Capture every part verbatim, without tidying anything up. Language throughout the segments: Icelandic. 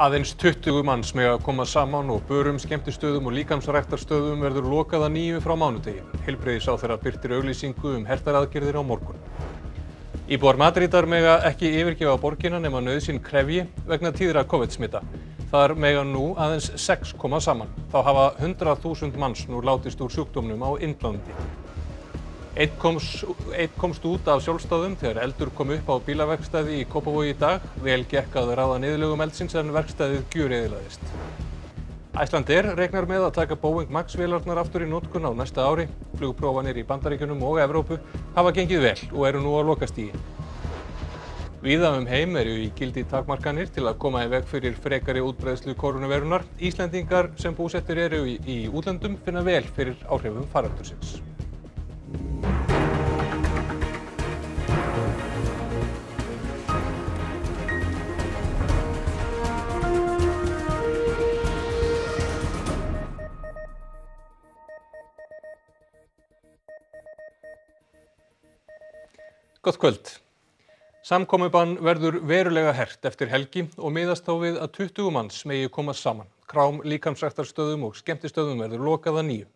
Aðeins tuttugu manns mega koma saman og börum, skemmtistöðum og líkamsræktarstöðum verður lokað að nýju frá mánudegi. Heilbrigðisráðherra birtir auglýsingu um hertar aðgerðir á morgun. Íbúar Madrídar mega ekki yfirgefa borgina nema nauðsyn krefji vegna tíðra COVID-smita. Þar mega nú aðeins sex koma saman. Þá hafa hundrað þúsund manns nú látist úr sjúkdómnum á Indlandi. Einn komst, einn komst út af sjálfsdáðum þegar eldur kom upp á bílaverkstæði í Kópavogi í dag. Vel gekk að ráða niðurlögum eldsins en verkstæðið gjöreyðilegðist. Icelandair reiknar með að taka Boeing Max vélarnar aftur í notkun á næsta ári. Flugprófanir í Bandaríkjunum og Evrópu hafa gengið vel og eru nú á lokastigi. Víða um heim eru í gildi takmarkanir til að koma í veg fyrir frekari útbreiðslu kórónuveirunnar. Íslendingar sem búsettir eru í, í útlöndum finna vel fyrir áhrifum faraldursins. Gott kvöld. Samkomubann verður verulega hert eftir helgi og miðast þá við að tuttugu manns megi koma saman. Krám, líkamsræktarstöðum og skemmtistöðum verður lokað að nýju.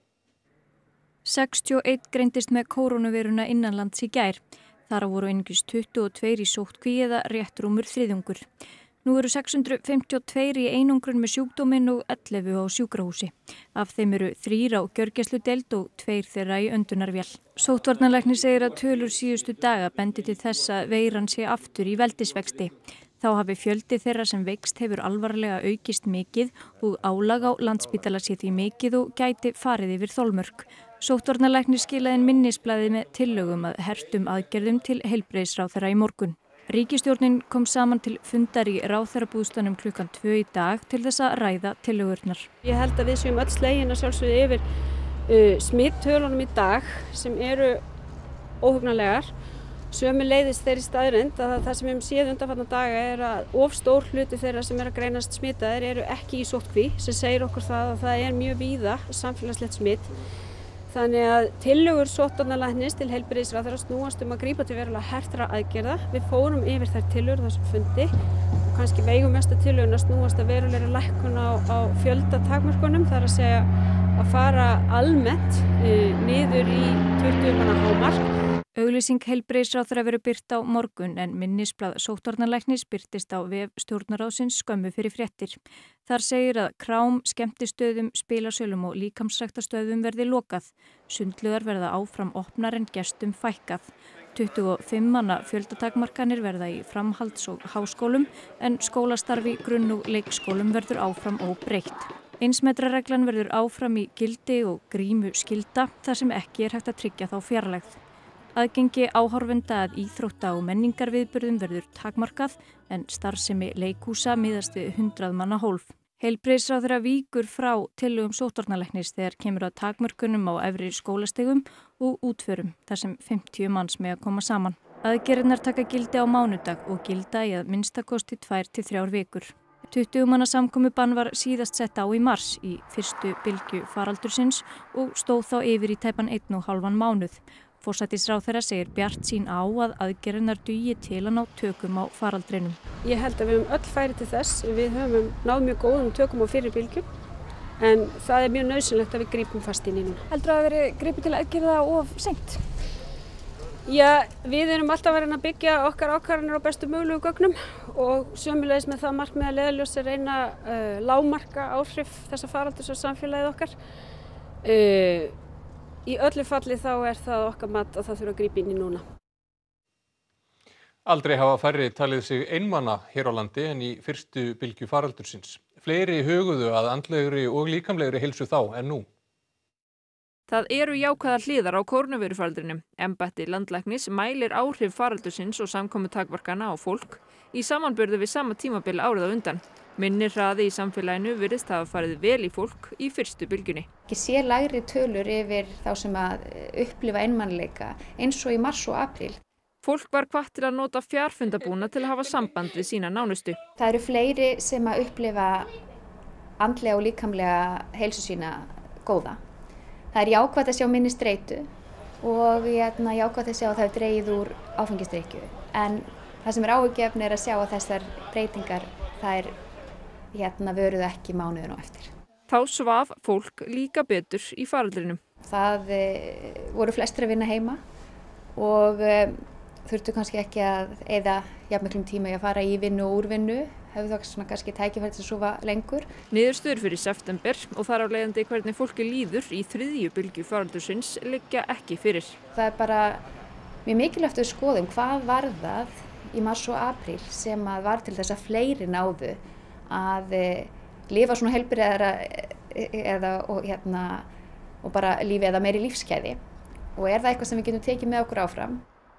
sextíu og einn greindist með kórónuveiruna innanlands í gær. Þar voru einungis tuttugu og tveir í sóttkví eða rétt rúmur þriðjungur. Nú eru sex hundruð fimmtíu og tveir í einangrun með sjúkdóminn og ellefu á sjúkrahúsi. Af þeim eru þrír á gjörgæsludeild og tveir þeirra í öndunarvél. Sóttvarnalæknir segir að tölur síðustu daga bendi til þess að veiran sé aftur í veldisvexti. Þá hafi fjöldi þeirra sem veikst hefur alvarlega aukist mikið og álag á Landspítala sé því mikið og gæti farið yfir þolmörk. Sóttvarnalæknir skilaði inn minnisblaði með tillögum að hertum aðgerðum til heilbrigðisráðherra í morgun. Ríkisstjórnin kom saman til fundar í ráðherrabúðstöðnum klukkan tvö í dag til þess að ræða tillögurnar. Ég held að við séum öll slegin að sjálfsögðu yfir uh, smittölunum í dag sem eru óhugnanlegar. Sömuleiðis þeirri staðreynd að það sem við höfum séð undanfarna daga er að of stór hluti þeirra sem er að greinast smitaðir eru ekki í sóttkví, sem segir okkur það að það er mjög víða samfélagslegt smitt. Þannig að tillögur sóttvarnalæknis til heilbrigðisráðherra snúast um að grípa til verulega hertra aðgerða. Við fórum yfir þær tillögur þessum fundi og kannski veigumesta tillöguna snúast að verulega lækkun á, á fjölda takmörkunum. Það er að segja að fara almennt e, niður í tuttugu manna hámark. Auglýsing heilbrigðisráðherra verður birt á morgun en minnisblað sóttvarnalæknis birtist á vef stjórnarráðsins skömmu fyrir fréttir. Þar segir að krám, skemmtistöðum, spilasölum og líkamsræktarstöðum verði lokað. Sundlaugar verða áfram opnar en gestum fækkað. tuttugu og fimm manna fjöldatakmarkanir verða í framhalds- og háskólum en skólastarfi, grunn- og leikskólum verður áfram óbreytt. Einsmetrareglan verður áfram í gildi og grímu skylda þar sem ekki er hægt að tryggja þá fjarlægð. Aðgengi áhorfenda að íþrótta og menningarviðburðum verður takmarkað en starfsemi leikhúsa miðast við hundrað manna hólf. Heilbrigðisráðherra víkur frá tillögum sóttvarnalæknis þegar kemur að takmörkunum á efri skólastigum og útförum þar sem fimmtíu manns mega koma saman. Aðgerðirnar taka gildi á mánudag og gilda í að minnstakosti tvær til þrjár vikur. tuttugu manna samkomubann var síðast sett á í mars í fyrstu bylgju faraldursins og stóð þá yfir í tæpan einn og hálfan mánuð. Forsætisráðherra segir bjartsýn á að aðgerðirnar dugi til að ná tökum á faraldrinum. Ég held að við höfum öll færi til þess. Við höfum náð mjög góðum tökum á fyrri bylgju en það er mjög nauðsynlegt að við grípum fast inn í núna. Heldur að það veri gripið til aðgerða of seint? Já, við erum alltaf að reyna að byggja okkar ákvarðanir á bestu mögulegu gögnum og sömuleiðis með það markmið að leiðarljós að reyna uh, lágmarka áhrif þessa faraldurs á samfélagið okkar. Uh, Í öllu falli þá er það okkar mat að það þurfa að grípa inn í núna. Aldrei hafa færri talið sig einmana hér á landi en í fyrstu bylgju faraldursins. Fleiri huguðu að andlegri og líkamlegri heilsu þá en nú. Það eru jákvæðar hliðar á kórónuveirufaraldrinum. Embætti landlæknis mælir áhrif faraldursins og samkomutakmarkana á fólk í samanburði við sama tímabil árið á undan. Minni hraði í samfélaginu virðist hafa farið vel í fólk í fyrstu bylgjunni. Ég sé lægri tölur yfir þá sem að upplifa einmanaleika eins og í mars og apríl. Fólk var hvatt til að nota fjarfundabúna til að hafa samband við sína nánustu. Það eru fleiri sem að upplifa andlega og líkamlega heilsu sína góða. Það er jákvætt að sjá minni streitu og hérna, jákvætt að sjá að það er dregið úr áfengisdrykkju. En það sem er áhyggjuefni er að sjá að þessar breytingar, það er hérna vöruðu ekki mánuðin á eftir. Þá svaf fólk líka betur í faraldrinum. Það e, voru flestir að vinna heima og e, þurftu kannski ekki að eyða jafnmiklum tíma í að fara í vinnu og úr vinnu, hefðu þá svona kannski tækifæri til að sofa lengur. Niðurstöður fyrir september og þar á leiðandi hvernig fólki líður í þriðju bylgju faraldursins liggja ekki fyrir. Það er bara mjög mikilvægt að skoðum hvað var það í mars og apríl sem að var til þess að fleiri náðu að e, lifa svona heilbrigðara eða og, hérna, og bara lífi eða meiri lífskeiði og er það eitthvað sem við getum tekið með okkur áfram.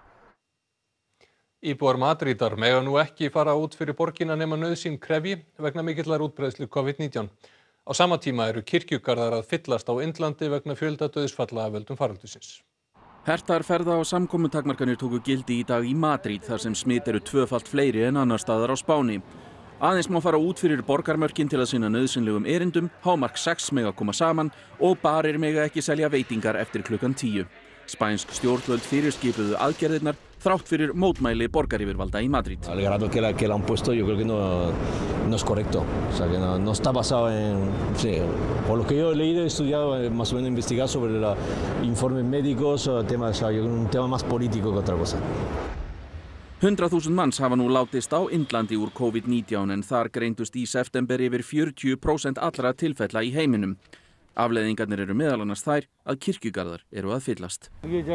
Íbúar Madrídar mega nú ekki fara út fyrir borgina nema nauðsyn krefji vegna mikillar útbreiðslu COVID nítján. Á sama tíma eru kirkjugarðar að fyllast á Indlandi vegna fjölda dauðsfalla af völdum faraldursins. Hertar ferða- og samkomutakmarkanir tóku gildi í dag í Madríd þar sem smit eru tvöfalt fleiri en annar staðar á Spáni. Aðeins má fara út fyrir borgarmörkin til að sinna nauðsynlegum erindum, hámark sex mega koma saman og barir mega ekki selja veitingar eftir klukkan tíu. Spænsk stjórnvöld fyrirskipuðu aðgerðirnar þrátt fyrir mótmæli borgaryfirvalda í Madríd. El grado que la que la han puesto yo creo que no no es correcto, o sea que no, no está basado en, sí, por lo que yo he leído y estudiado, más o menos investigado sobre los informes médicos, temas, o sea, un tema más político que otra cosa. Hundrað þúsund manns hafa nú látist á Indlandi úr COVID nítján en þar greindust í september yfir fjörutíu prósent allra tilfella í heiminum. Afleiðingarnir eru meðal annars þær að kirkjugarðar eru að fyllast.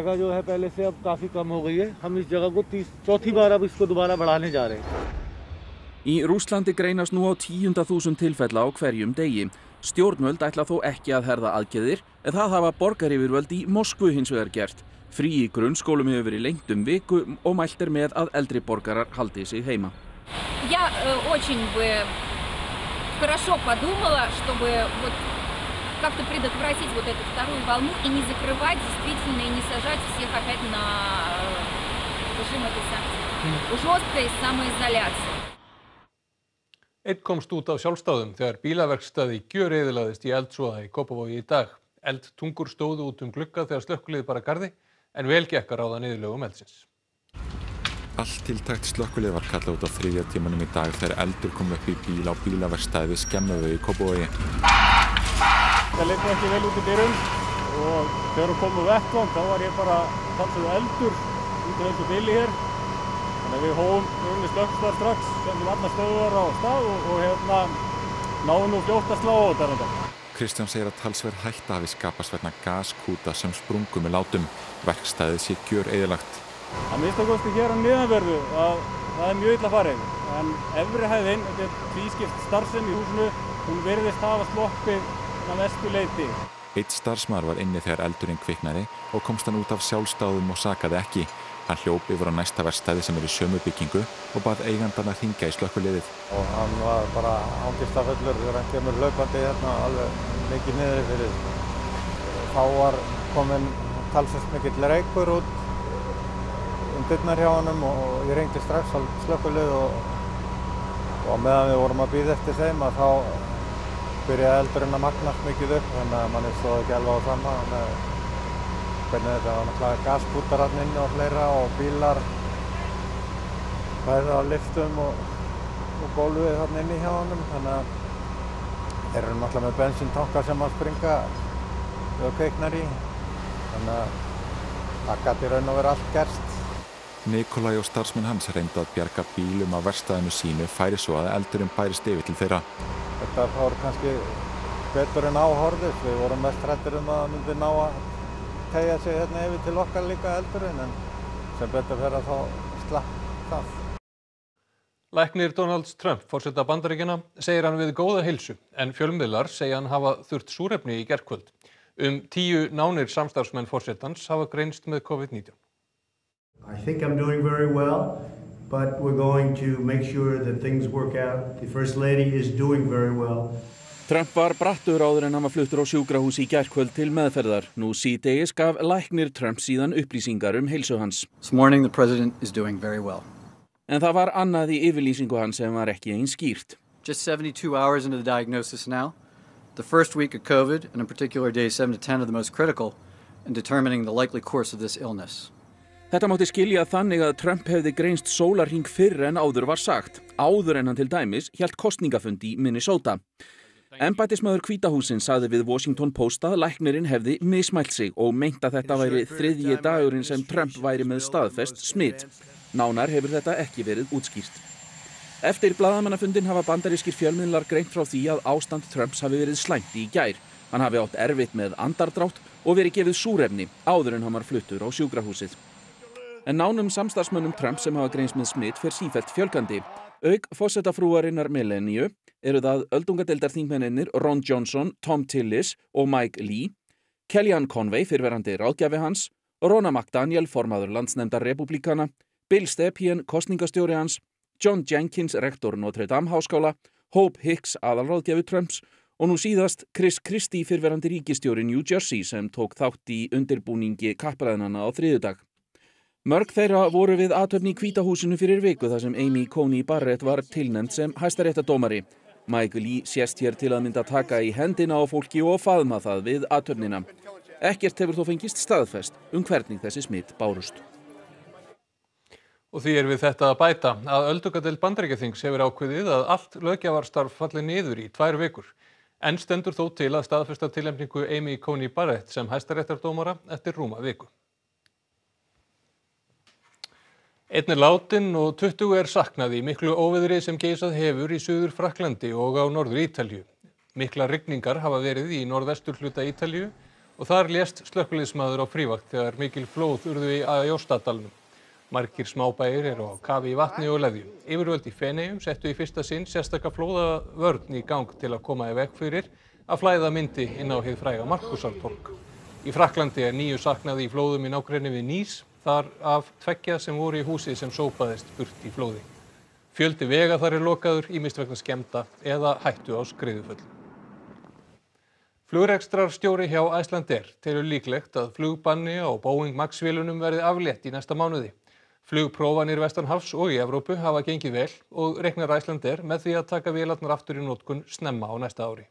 Í Rússlandi greinast nú á tíunda þúsund tilfella á hverjum degi. Stjórnvöld ætla þó ekki að herða aðgerðir en það hafa borgaryfirvöld í Moskvu hins vegar gert. Frí í grunnskólum hefur verið lengt um viku og mælt er með að eldri borgarar haldi sig heima. Я очень бы хорошо подумала, чтобы вот как-то предотвратить вот эту вторую волну и не закрывать действительно и не сажать всех опять на режим этой санкции. Жесткой самоизоляции. Einn komst út af sjálfsdáðum þegar bílaverkstæði gjöreyðilaðist í eldsvoða í Kópavogi í dag. Eldtungur stóðu út um glugga þegar slökkvilið bar að garði en vel gekk að ráða niðurlögum eldsins. Allt tiltækt slökkvilið var kallað út á þriðja tímanum í dag þegar eldur kom upp í bíl á bílaverkstæði Skemmuvegi í Kópavogi. Það leit nú ekki vel út í byrjun og þegar við komum á vettvang þá var ég bara talsverður eldur út af þessu bíli hér. Þannig að við hófum unni slökkvistar strax, sendum allar stöðvar á stað og, og hérna náðum nú fljótt að slá á þetta. Kristján segir að talsverð hætta hafi skapast vegna gaskúta sem sprungu með látum. Verkstæðið sé gjöreyðilagt. Að minnsta kosti hér á niðanverðu að það er mjög illa farið. En efri hæðin, þetta er tvískipt starfsemi í húsinu, hún virðist hafa sloppið að mestu leyti. Einn starfsmaður var inni þegar eldurinn kviknaði og komst hann út af sjálfsdáðum og sakaði ekki. Hann hljóp yfir á næsta verkstæði sem er í sömu byggingu og bað eigandann að hringja í slökkviliðið. Og hann var bara angistafullur þegar hann kemur hlaupandi hérna alveg mikið niðri fyrir. Þá var kominn talsvert mikill reykur út um dyrnar hjá honum og ég hringdi strax á slökkvilið og, og meðan við vorum að bíða eftir þeim að þá byrjaði eldurinn að magnast mikið upp þannig að manni stóð ekki alveg á sama með hvernig þetta var náttúrulega gaskútar hann inni og fleira og bílar bæði á lyftum og, og gólfið hann inni hjá honum þannig að þeir eru náttúrulega með bensíntankar sem að springa og kveiknar í þannig að það gat í raun og verið allt gerst. Nikolai og starfsmenn hans reyndu að bjarga bílum af verkstæðinu sínu færi svo að eldurinn bærist yfir til þeirra. Þetta fór kannski betur en á horfðist. Við vorum mest hræddir um að það myndi ná að teygja sig hérna yfir til okkar líka eldurinn en sem betur fer að þá slapp það. Læknir Donald Trump, forseta Bandaríkjanna, segir hann við góða heilsu en fjölmiðlar segja hann hafa þurft súrefni í gærkvöld. Um tíu nánir samstarfsmenn forsetans hafa greinst með COVID nítján. I think I'm doing very well, but we're going to make sure that things work out. The First Lady is doing very well. Trump var brattur áður en hann var fluttur á sjúkrahús í gærkvöld til meðferðar. Nú síðdegis gaf læknir Trump síðan upplýsingar um heilsu hans. This morning the president is doing very well. En það var annað í yfirlýsingu hans sem var ekki eins skýrt. Just seventy-two hours into the diagnosis now. The first week of COVID, and in particular days seven to ten, are the most critical in determining the likely course of this illness. Þetta mátti skilja þannig að Trump hefði greinst sólarhring fyrr en áður var sagt, áður en hann til dæmis hélt kosningafund í Minnesota. Embættismaður Hvíta hússins sagði við Washington Post að læknirinn hefði mismælt sig og meint að þetta væri þriðji dagurinn sem Trump væri með staðfest smitt. Nánar hefur þetta ekki verið útskýrt. Eftir blaðamannafundinn hafa bandarískir fjölmiðlar greint frá því að ástand Trumps hafi verið slæmt í gær. Hann hafi átt erfitt með andardrátt og verið gefið súrefni áður en hann var fluttur á sjúkrahúsið. En nánum samstarfsmönnum Trump sem hafa greinst með smitt fer sífellt fjölgandi. Auk forsetafrúarinnar Melaniu eru það öldungadeildarþingmennirnir Ron Johnson, Tom Tillis og Mike Lee, Kellyanne Conway, fyrrverandi ráðgjafi hans, Ronna McDaniel, formaður landsnefndar repúblikana, Bill Stepien, kosningastjóri hans, John Jenkins, rektor Notre Dame háskóla, Hope Hicks, aðalráðgjafi Trumps og nú síðast Chris Christie, fyrrverandi ríkisstjóri New Jersey sem tók þátt í undirbúningi kappræðnanna á þriðjudag. Mörg þeirra voru við athöfn í Hvíta húsinu fyrir viku þar sem Amy Coney Barrett var tilnefnd sem hæstaréttardómari. Michael Lee sést hér til að mynda taka í hendina á fólki og faðma það við athöfnina. Ekkert hefur þó fengist staðfest um hvernig þessi smitt bárust. Og því er við þetta að bæta að öldungadeild Bandaríkjaþings hefur ákveðið að allt löggjafarstarf falli niður í tvær vikur. En stendur þó til að staðfesta tilnefningu Amy Coney Barrett sem hæstaréttardómara eftir rúma viku. Einn er látinn og tuttugu er saknað í miklu óveðri sem geisað hefur í Suður Frakklandi og á Norður Ítalíu. Miklar rigningar hafa verið í norðvesturhluta Ítalíu og þar lést slökkviliðsmaður á frívakt þegar mikil flóð urðu í Aosta-dalnum. Margir smábæir eru á kafi í vatni og leðju. Yfirvöld í Feneyjum settu í fyrsta sinn sérstaka flóðavörn í gang til að koma í veg fyrir að flæða myndi inn á hið fræga Markúsartorg. Í Frakklandi er níu saknað í flóðum í nágrenni við Nýs, þar af tveggja sem voru í húsi sem sópaðist burt í flóði. Fjöldi vega þar er lokaður, ýmist vegna skemmda eða hættu á skriðuföllum. Flugrekstrarstjóri hjá Icelandair telur líklegt að flugbanni á Boeing Max vélunum verði aflétt í næsta mánuði. Flugprófanir vestanhafs og í Evrópu hafa gengið vel og reiknar Icelandair með því að taka vélarnar aftur í notkun snemma á næsta ári.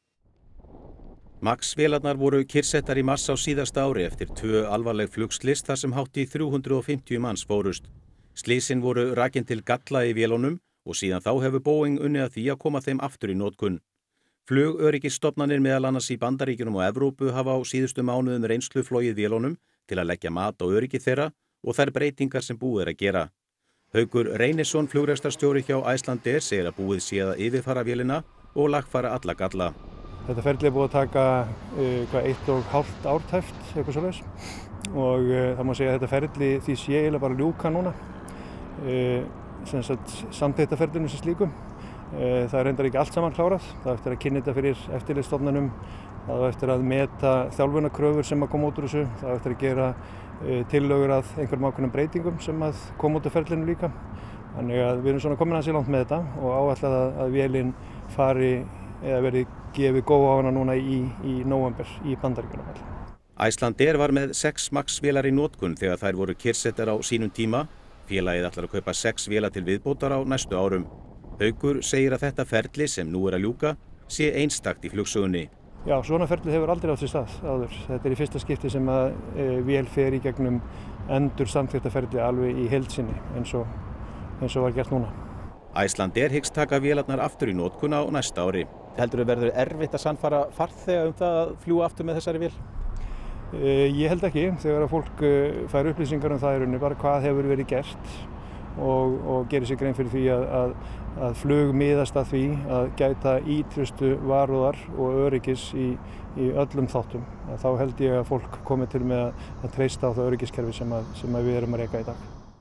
Max vélarnar voru kyrrsettar í mars á síðasta ári eftir tvö alvarleg flugslys þar sem hátt í þrjú hundruð og fimmtíu manns fórust. Slysin voru rakin til galla í vélunum og síðan þá hefur Boeing unnið að því að koma þeim aftur í notkun. Flugöryggisstofnanir meðal annars í Bandaríkjunum og Evrópu hafa á síðustu mánuðum reynslu flogið vélunum til að leggja mat á öryggi þeirra og þær breytingar sem búið er að gera. Haukur Reynisson, flugrekstrarstjóri hjá Icelandair, segir að búið sé að yfirfara vélina og lagfæra alla galla. Þetta ferli er búið að taka uh, hvað, eitt og hálft ártæft, eitthvað svoleiðis. Og uh, það má segja að þetta ferli því sé eiginlega bara ljúka núna. Uh, sem sagt samþykktarferlinu sem slíkum. Uh, það er reyndar ekki allt saman klárað. Það er eftir að kynna þetta fyrir eftirlitsstofnunum. Það er eftir að meta þjálfunarkröfur sem að koma út úr þessu. Það er eftir að gera uh, tillögur að einhverjum ákveðnum breytingum sem að koma út úr ferlinu líka. Þannig að við erum svona komin aðeins í langt með þetta og áætlað að, að vélin fari eða verið gefið góð á hana núna í, í nóvember í Bandaríkjunum. Icelandair var með sex Max vélar í notkun þegar þær voru kyrrsettar á sínum tíma. Félagið ætlar að kaupa sex vélar til viðbótar á næstu árum. Haukur segir að þetta ferli sem nú er að ljúka sé einstakt í flugsögunni. Já, svona ferli hefur aldrei átt sér stað áður. Þetta er í fyrsta skipti sem að e, vél fer í gegnum endur samþykktarferli alveg í heild sinni eins og, eins og var gert núna. Icelandair hyggst taka vélarnar aftur í notkun á næsta ári. Heldur þú verður erfitt að sannfæra farþega um það að fljúga aftur með þessari vél? Uh, ég held ekki. Þegar að fólk uh, fær upplýsingar um það í rauninni, bara hvað hefur verið gert og, og gerir sér grein fyrir því að, að, að flug miðast að því að gæta ítrustu varúðar og öryggis í, í öllum þáttum. Að þá held ég að fólk komi til með að, að treysta á það öryggiskerfi sem, að, sem að við erum að reka í dag.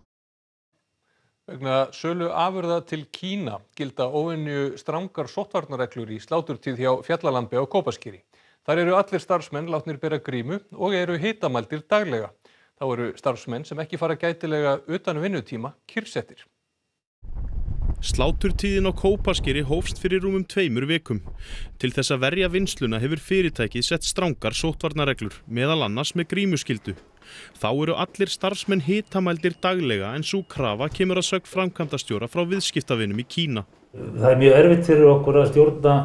Vegna sölu afurða til Kína gilda óvenju strangar sóttvarnareglur í sláturtíð hjá Fjallalambi á Kópaskeri. Þar eru allir starfsmenn látnir bera grímu og eru hitamældir daglega. Þá eru starfsmenn sem ekki fara gætilega utan vinnutíma kyrrsettir. Sláturtíðin á Kópaskeri hófst fyrir rúmum tveimur vikum. Til þess að verja vinnsluna hefur fyrirtækið sett strangar sóttvarnareglur, meðal annars með grímuskyldu. Þá eru allir starfsmenn hitamældir daglega en sú krafa kemur að sögn framkvæmdastjóra frá viðskiptavinum í Kína. Það er mjög erfitt fyrir okkur að stjórna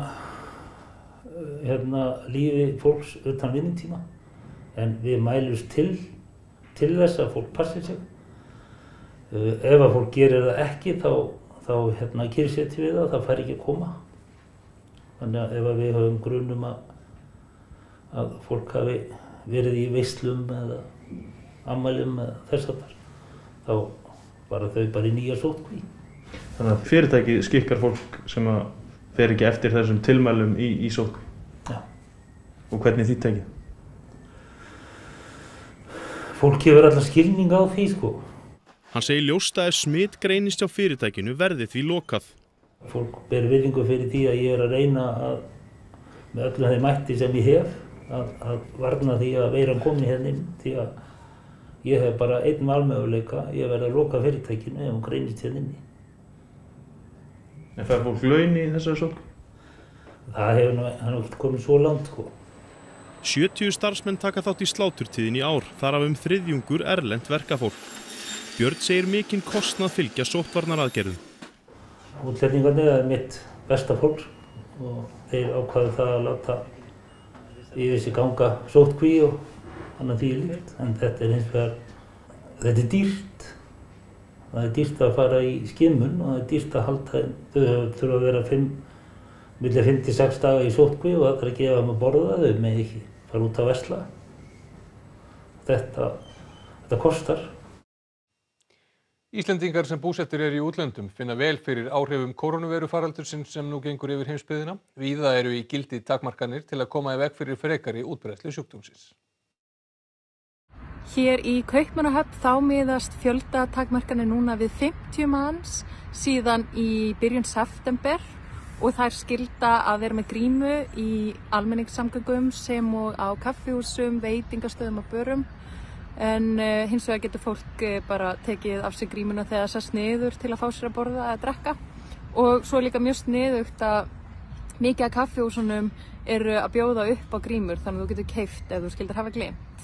hérna, lífi fólks utan vinnutíma en við mælumst til til þess að fólk passi sig. Ef að fólk gerir það ekki þá, þá hérna kyrrsetjum við það, það fær ekki að koma. Þannig að ef að við höfum grunum að, að fólk hafi verið í veislum eða afmælum eða þess að þar, þá bara þau bara í nýja sóttkví. Þannig að fyrirtæki skikkar fólk sem að fer ekki eftir þessum tilmælum í, í sóttkví? Já. Og hvernig þið tekið? Fólk hefur allan skilning á því, sko. Hann segir ljóst að ef smit greinist hjá fyrirtækinu verði því lokað. Fólk ber virðingu fyrir því að ég er að reyna að, með öllum þeim mætti sem ég hef, að, að varna því að veiran komi hérna inn, því að ég hef bara einn valmöguleika, ég verði að loka fyrirtækinu ef hún greinist hérna inni. En fær fólk laun í þessari sóttkví? Það hefur nú, hann hefur ekki komið svo langt, sko. sjötíu starfsmenn taka þátt í sláturtíðin í ár, þar af um þriðjungur erlent verkafólk. Björn segir mikinn kostnað fylgja sóttvarnaraðgerðum. Útlendingarnir er mitt besta fólk og þeir ákvaðu það að láta yfir sig ganga sóttkví og annað því líkt. En þetta er hins vegar, þetta er dýrt. Það er dýrt að fara í skimun og það er dýrt að halda þeim. Þau þurfa að vera fimm, milli fimm til sex daga í sóttkví og það er að gefa þeim að borða, þau með ekki fara út að versla. Þetta, þetta kostar. Íslendingar sem búsettir eru í útlöndum finna vel fyrir áhrifum kórónuveirufaraldursins sem nú gengur yfir heimsbyggðina. Víða eru í gildi takmarkanir til að koma í veg fyrir frekari útbreiðslu sjúkdómsins. Hér í Kaupmannahöfn þá miðast fjöldatakmarkanir núna við fimmtíu manns síðan í byrjun september og þær skylda að vera með grímu í almenningssamgöngum sem og á kaffihúsum, veitingastöðum og börum. En uh, hins vegar getur fólk uh, bara tekið af sig grímuna þegar það sest niður til að fá sér að borða eða drekka. Og svo er líka mjög sniðugt að mikið af kaffihúsunum eru að bjóða upp á grímur þannig að þú getur keypt ef þú skildir hafa gleymt.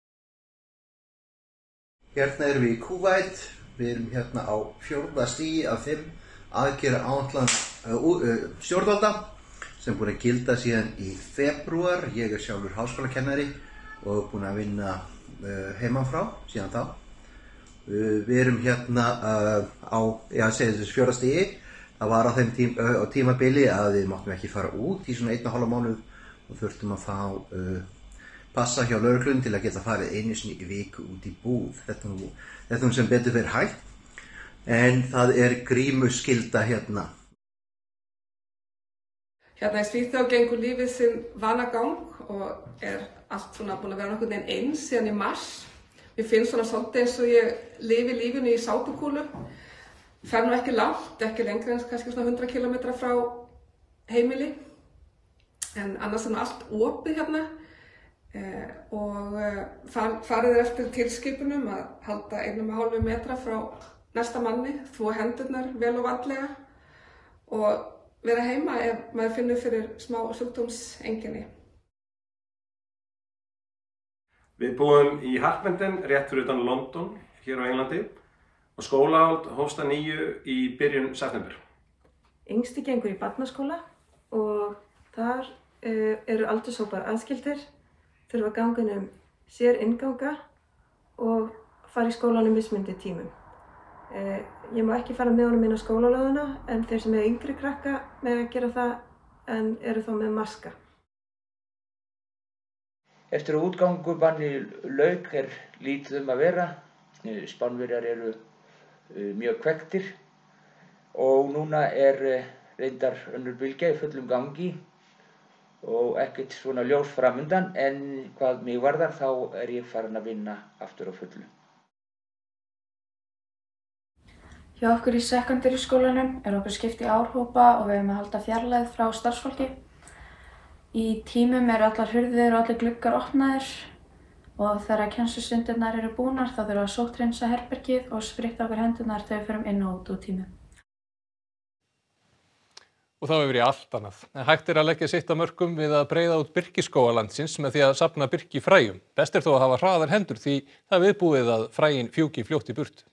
Hérna erum við í Kúveit, við erum hérna á fjórða stigi af fimm aðgerða áætlana uh, uh, stjórnvalda sem búin að gilda síðan í febrúar. Ég er sjálfur háskólakennari og búin að vinna heiman frá síðan þá. Við erum hérna á, ég segi þessu fjórða stigi. Það var á þeim tím, á tímabili að við máttum ekki fara út í svona einn og hálfa mánuð og þurftum að fá uh, passa hjá lögreglunni til að geta farið einu sinni í viku út í búð. Þetta nú, þetta nú sem betur fyrir hægt. En það er grímuskylda hérna. Hérna í Svíþjóð gengur lífið sinn vanagang og er allt svona búin að vera nokkurn veginn eins síðan í mars. Mér finnst svona svolítið eins og ég lifi lífinu í sápukúlu. Fer nú ekki langt, ekki lengra en kannski svona hundrað kílómetra frá heimili. En annars er nú allt opið hérna eh, og eh, far, farið er eftir tilskipunum að halda einum og hálfu metra frá næsta manni, þvo hendurnar vel og vandlega og vera heima ef maður finnur fyrir smá sjúkdómseinkenni. Við búum í Harpenden, rétt fyrir utan London, hér á Englandi og skólahald hófst að nýju í byrjun september. Yngsti gengur í barnaskóla og þar uh, eru aldurshópar aðskildir, þurfa að ganga um sér innganga og fara í skólanum mismundi tímum. Uh, ég má ekki fara með honum inn á skólalóðuna en þeir sem eru yngri krakka með að gera það en eru þá með maska. Eftir að útgangubanni lauk er lítið um að vera. Spánverjar eru uh, mjög kvekktir og núna er uh, reyndar önnur bylgja í fullum gangi og ekkert svona ljós framundan en hvað mig varðar þá er ég farin að vinna aftur á fullu. Hjá okkur í secondary skólanum er okkur skipt í árhópa og við erum að halda fjarlægð frá starfsfólki. Í tímum eru allar hurðir og allir gluggar opnaðir og þegar kennslustundirnar eru búnar þá þurfum við að sótthreinsa herbergið og spritta okkur hendurnar þegar við förum inn og út úr tímum. Og þá yfir í allt annað. En hægt er að leggja sitt af mörkum við að breiða út birkiskóga landsins með því að safna birkifræjum. Best er þó að hafa hraðar hendur því það er viðbúið að fræin fjúki fljótt í burtu.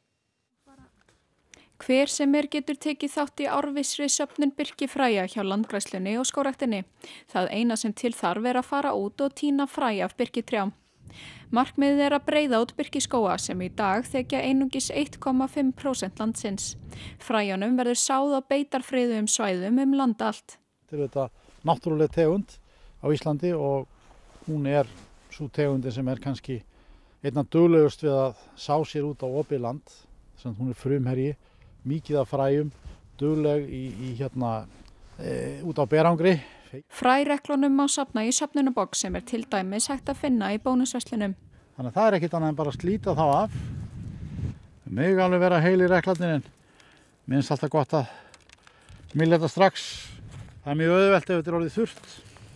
Hver sem er getur tekið þátt í árvissri söfnun birkifræja hjá Landgræðslunni og Skógræktinni. Það eina sem til þarf er að fara út og tína fræ af birkitrjám. Markmiðið er að breiða út birkiskóga sem í dag þekja einungis eitt komma fimm prósent landsins. Fræjunum verður sáð á beitarfriðuðum svæðum um land allt. Þetta er þetta náttúruleg tegund á Íslandi og hún er sú tegundin sem er kannski einna duglegust við að sá sér út á opið land. Sem hún er frumherji, mikið af fræjum, dugleg í, í hérna e, út á berangri. Fræreklunum má safna í söfnunarbox sem er til dæmis hægt að finna í bónusverslunum. Þannig að það er ekkit annað en bara að slíta þá af. Það megi alveg vera heil í reklarnir en minnst alltaf gott að mylja þetta strax. Það er mjög auðvelt ef þetta er orðið þurrt.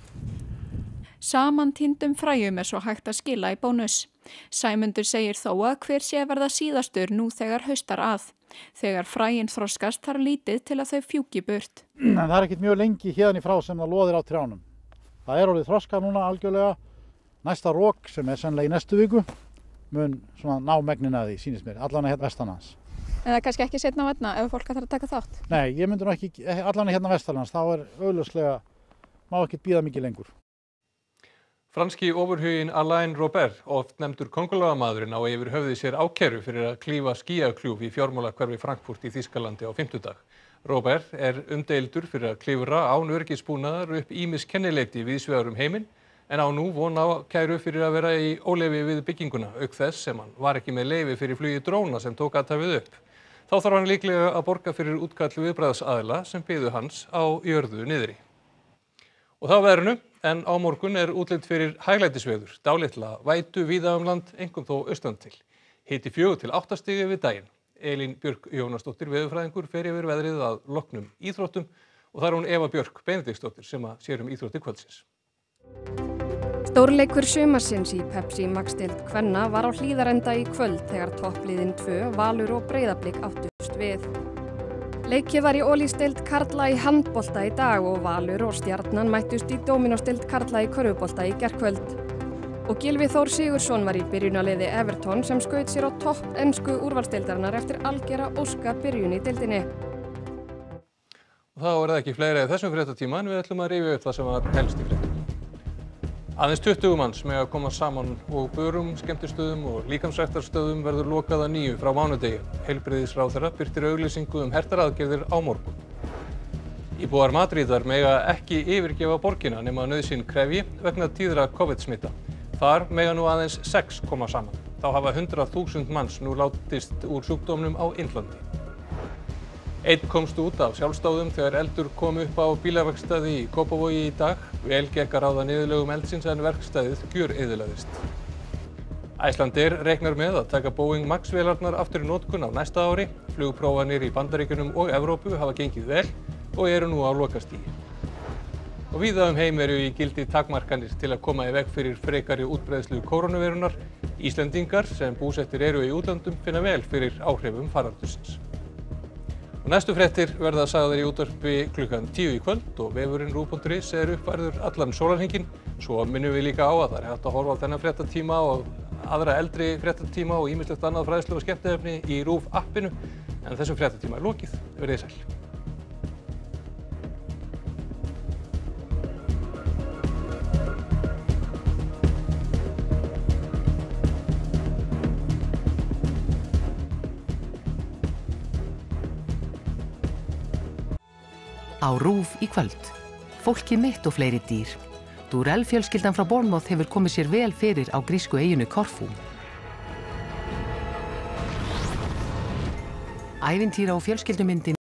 Samantýndum fræjum er svo hægt að skila í bónus. Sæmundur segir þó að hver sé að verða síðastur nú þegar haustar að. Þegar fræin þroskast þarf lítið til að þau fjúki burt. En það er ekkit mjög lengi hérðan í frá sem það loðir á trjánum. Það er orðið þroska núna algjörlega. Næsta rók sem er sennilega í næstu viku mun svona ná megnin að því, sýnist mér, allan hérna vestanlands. En það er kannski ekki seinna á veturna ef fólk ætlar að taka þátt? Nei, ég myndi nú ekki, allan hérna vestanlands, þá er augljóslega, má ekki bíða mikið lengur. Franski ofurhuginn Alain Robert, oft nefndur kóngulóarmaðurinn, á yfir höfði sér ákæru fyrir að klífa skýjakljúf í fjármálahverfi Frankfurt í Þýskalandi á fimmtudag. Robert er umdeildur fyrir að klifra án öryggisbúnaðar upp ýmis kennileiti víðs vegar um heiminn, en á nú von á kæru fyrir að vera í óleyfi við bygginguna, auk þess sem hann var ekki með leyfi fyrir flugi dróna sem tók athæfið upp. Þá þarf hann líklega að borga fyrir útkall viðbragðsaðila sem biðu hans á jörðu niðri. Og þá veðrinu, en á morgun er útlit fyrir hæglætisveður, dálitla vætu víða um land, einkum þó austan til. Hiti fjögur til átta stig við daginn. Elín Björk Jónasdóttir veðurfræðingur fer yfir veðrið að loknum íþróttum og það er hún Eva Björk Benediktsdóttir sem að sér um íþróttir kvöldsins. Stórleikur sumarsins í Pepsi Max-deild kvenna var á Hlíðarenda í kvöld þegar toppliðin tvö, Valur og Breiðablik áttust við. Leikið var í Ólísdeild karla í handbolta í dag og Valur og Stjarnan mættust í Dóminósdeild karla í körfubolta í gærkvöld. Og Gylfi Þór Sigurðsson var í byrjunarliði Everton sem skaut sér á topp ensku úrvalsdeildarinnar eftir algera óska byrjun í deildinni. Og þá er það ekki fleira í þessum fréttatíma en við ætlum að rifja upp það sem var helst í fréttum. Aðeins tuttugu manns mega koma saman og börum, skemmtistöðum og líkamsræktarstöðum verður lokað að nýju frá mánudegi. Heilbrigðisráðherra birtir auglýsingu um hertar aðgerðir á morgun. Íbúar Madrídar mega ekki yfirgefa borgina nema nauðsyn krefji vegna tíðra COVID-smita. Þar mega nú aðeins sex koma saman. Þá hafa hundrað þúsund manns nú látist úr sjúkdómnum á Indlandi. Einn komst út af sjálfsdáðum þegar eldur kom upp á bílaverkstæði í Kópavogi í dag. Vel gekk að ráða niðurlögum eldsins en verkstæðið gjöreyðilagðist. Icelandair reiknar með að taka Boeing Max vélarnar aftur í notkun á næsta ári. Flugprófanir í Bandaríkjunum og Evrópu hafa gengið vel og eru nú á lokastigi. Og víða um heim eru í gildi takmarkanir til að koma í veg fyrir frekari útbreiðslu kórónuveirunnar. Íslendingar sem búsettir eru í útlöndum finna vel fyrir áhrifum faraldursins. Og næstu fréttir verða sagðar í útvarpi klukkan tíu í kvöld og vefurinn ruv punktur is er uppfærður allan sólarhringinn. Svo minnum við líka á að það er hægt að horfa á þennan fréttatíma og aðra eldri fréttatíma og ýmislegt annað fræðslu og skemmtiefni í RÚV appinu. En þessum fréttatíma er lokið. Verið sæl. Á RÚV í kvöld. Fólkið mitt og fleiri dýr. Durrell fjölskyldan frá Bournemouth hefur komið sér vel fyrir á grísku eyjunni Korfú. Ævintýra og fjölskyldumyndin